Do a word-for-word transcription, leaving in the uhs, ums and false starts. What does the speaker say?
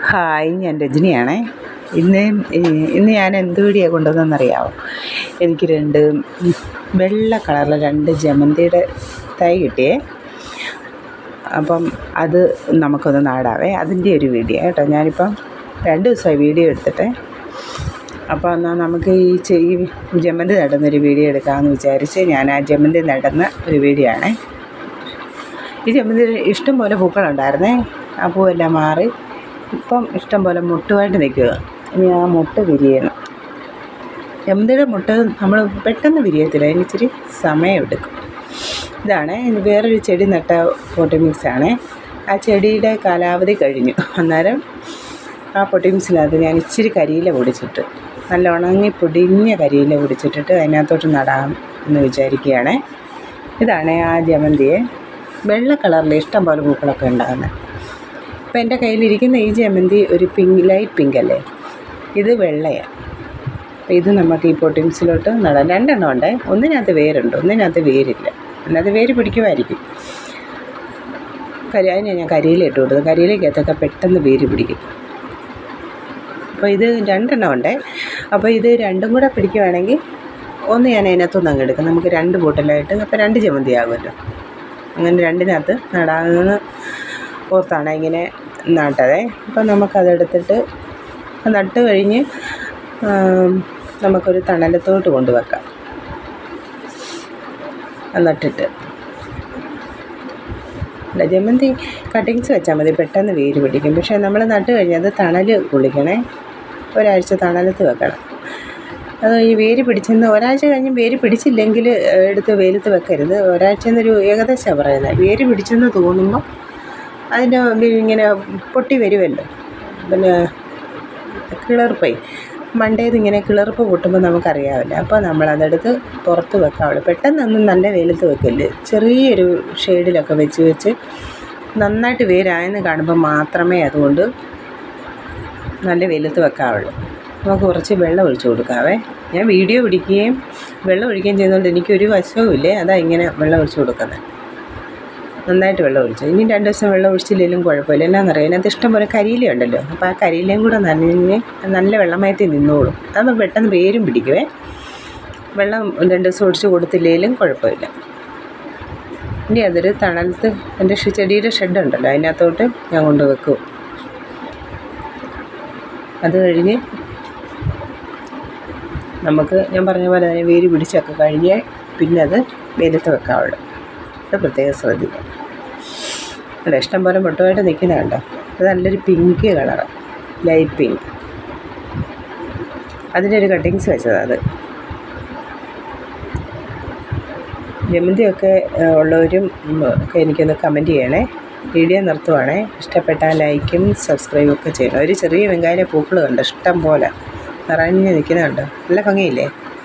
Hi, ഞാൻ രജനിയാണേ. ഇന്ന് ഇന്ന് ഞാൻ എന്ത് വീഡിയോ കൊണ്ടുവന്നെന്നറിയാമോ? എനിക്ക് രണ്ട് വെള്ള കളറിലെ രണ്ട് ജമന്തിയുടെ തൈ കിട്ടിയേ. അപ്പം അത് നമുക്കൊന്ന് നടാവേ. അതിൻ്റെ ഒരു വീഡിയോ കേട്ടോ. ഞാനിപ്പം രണ്ട് ദിവസമായി വീഡിയോ എടുത്തിട്ട്. അപ്പോൾ എന്നാൽ നമുക്ക് ഈ ഈ ജമന്തി നടുന്നൊരു വീഡിയോ എടുക്കാമെന്ന് വിചാരിച്ച് ഞാൻ ആ ജമന്തി നടുന്ന ഒരു വീഡിയോ ആണേ. ഈ ജമന്തി ഇഷ്ടം പോലെ പൂക്കളുണ്ടായിരുന്നേ. ആ പൂവെല്ലാം മാറി ഇപ്പം ഇഷ്ടം പോലെ മുട്ടുമായിട്ട് നിൽക്കുക. ഇനി ആ മുട്ട വിരിയണം. ജമന്തിയുടെ മുട്ട നമ്മൾ പെട്ടെന്ന് വിരിയത്തില്ല, അതിന് ഇച്ചിരി സമയമെടുക്കും. ഇതാണ് വേറൊരു ചെടി നട്ട പൊട്ടി മിക്സാണ്. ആ ചെടിയുടെ കാലാവധി കഴിഞ്ഞു. അന്നേരം ആ പൊട്ടി മിക്സിനകത്ത് ഞാൻ ഇച്ചിരി കരിയില പൊടിച്ചിട്ട്, നല്ല ഉണങ്ങി പൊടിഞ്ഞ കരിയില പൊടിച്ചിട്ടിട്ട് അതിനകത്തോട്ട് നടാം എന്ന് വിചാരിക്കുകയാണ്. ഇതാണ് ആ ജമന്തിയെ. വെള്ള കളറിൽ ഇഷ്ടം പോലെ പൂക്കളൊക്കെ ഉണ്ടാകുന്നത്. ഇപ്പോൾ എൻ്റെ കയ്യിലിരിക്കുന്ന ഈ ജമന്തി ഒരു പിങ്ക്, ലൈറ്റ് പിങ്ക് അല്ലേ, ഇത് വെള്ളയാണ്. അപ്പോൾ ഇത് നമുക്ക് ഈ പൊട്ടിംസിലോട്ട് നടാം. രണ്ടെണ്ണം ഉണ്ട്. ഒന്നിനകത്ത് വേരുണ്ട്, ഒന്നിനകത്ത് വേരില്ല. അതിനകത്ത് വേര് പിടിക്കുമായിരിക്കും. കരി അതിന് ഞാൻ കരിയില ഇട്ട് കൊടുത്തു. കരിയിലക്കകത്തൊക്കെ പെട്ടെന്ന് വേര് പിടിക്കും. അപ്പോൾ ഇത് രണ്ടെണ്ണം ഉണ്ട്. അപ്പോൾ ഇത് രണ്ടും കൂടെ പിടിക്കുവാണെങ്കിൽ ഒന്ന് ഞാൻ അതിനകത്തൊന്ന് അങ്ങ് എടുക്കും. നമുക്ക് രണ്ട് ബോട്ടിലായിട്ട് അപ്പോൾ രണ്ട് ജമന്തി ആകുമല്ലോ. അങ്ങനെ രണ്ടിനകത്ത് നടാമെന്ന് ഓർത്താണ് ഇങ്ങനെ നട്ടതേ. അപ്പം നമുക്കതെടുത്തിട്ട് നട്ട് കഴിഞ്ഞ് നമുക്കൊരു തണലത്തോട്ട് കൊണ്ടുവെക്കാം. നട്ടിട്ട് അല്ല, ജമന്തി കട്ടിങ്സ് വെച്ചാൽ മതി, പെട്ടെന്ന് വേര് പിടിക്കും. പക്ഷേ നമ്മൾ നട്ട് കഴിഞ്ഞാൽ അത് തണൽ കൊള്ളിക്കണേ. ഒരാഴ്ച തണലത്ത് വെക്കണം. അത് ഈ വേര് പിടിച്ചെന്ന് ഒരാഴ്ച കഴിഞ്ഞ് വേര് പിടിച്ചില്ലെങ്കിൽ എടുത്ത് വെയിലത്ത് വെക്കരുത്. ഒരാഴ്ച എന്നൊരു ഏകദേശമാണ് പറയുന്നത്. വേര് പിടിച്ചെന്ന് തോന്നുമ്പോൾ അതിൻ്റെ ഇങ്ങനെ പൊട്ടി വരുമല്ലോ, പിന്നെ കിളർപ്പേ മണ്ടേത് ഇങ്ങനെ കിളർപ്പ് പൊട്ടുമ്പോൾ നമുക്കറിയാമല്ലോ. അപ്പോൾ നമ്മളതെടുത്ത് പുറത്ത് വെക്കാവുള്ളൂ. പെട്ടെന്നൊന്നും നല്ല വെയിലത്ത് വെക്കല്ലേ. ചെറിയൊരു ഷെയ്ഡിലൊക്കെ വെച്ച് വെച്ച് നന്നായിട്ട് വേരായെന്ന് കാണുമ്പോൾ മാത്രമേ അതുകൊണ്ട് നല്ല വെയിലത്ത് വെക്കാവുള്ളൂ. നമുക്ക് കുറച്ച് വെള്ളം ഒഴിച്ച് കൊടുക്കാവേ. ഞാൻ വീഡിയോ പിടിക്കുകയും വെള്ളം ഒഴിക്കുകയും ചെയ്യുന്നതുകൊണ്ട് എനിക്കൊരു വശവും ഇല്ലേ. അതാ ഇങ്ങനെ വെള്ളം ഒഴിച്ച് കൊടുക്കുന്നത്. നന്നായിട്ട് വെള്ളം ഒഴിച്ചു. ഇനി രണ്ട് ദിവസം വെള്ളം ഒഴിച്ചില്ലെങ്കിലും കുഴപ്പമില്ല. എന്നാണെന്നറിയാം, അതിനകത്ത് ഇഷ്ടം പോലെ കരിയില ഉണ്ടല്ലോ. അപ്പോൾ ആ കരിയിലയും കൂടെ നനഞ്ഞ് നല്ല വെള്ളമയത്തിൽ നിന്നോളും. അതാകുമ്പോൾ പെട്ടെന്ന് വേരും പിടിക്കുവേ. വെള്ളം രണ്ട് ദിവസം ഒഴിച്ച് കൊടുത്തില്ലെങ്കിലും കുഴപ്പമില്ല. ഇനി അതൊരു തണലത്ത് എൻ്റെ ചെടിയുടെ ഷെഡ് ഉണ്ടല്ലോ, അതിനകത്തോട്ട് ഞാൻ കൊണ്ടുവെക്കും. അത് കഴിഞ്ഞ് നമുക്ക് ഞാൻ പറഞ്ഞ പോലെ തന്നെ വേര് പിടിച്ചൊക്കെ കഴിഞ്ഞ് പിന്നെ അത് വെയിലത്ത് വെക്കാവുള്ളൂ. അത് പ്രത്യേകം ശ്രദ്ധിക്കാം. അല്ല, ഇഷ്ടം പോലെ മുട്ടുമായിട്ട് നിൽക്കുന്നത് കണ്ടോ. അത് നല്ലൊരു പിങ്ക് കളറ്, ലൈറ്റ് പിങ്ക്. അതിൻ്റെ ഒരു കട്ടിങ്സ് വെച്ചതാണ് അത്. ജമന്തിയൊക്കെ ഉള്ളവരും ഒക്കെ എനിക്കൊന്ന് കമൻറ്റ് ചെയ്യണേ. വീഡിയോ നിർത്തുവാണേ. ഇഷ്ടപ്പെട്ടാൽ ലൈക്കും സബ്സ്ക്രൈബും ഒക്കെ ചെയ്യണം. ഒരു ചെറിയ വെങ്കായ പൂക്കൾ കണ്ടോ, ഇഷ്ടം പോലെ നിറഞ്ഞ് നിൽക്കുന്നുണ്ട്. നല്ല ഭംഗിയില്ലേ?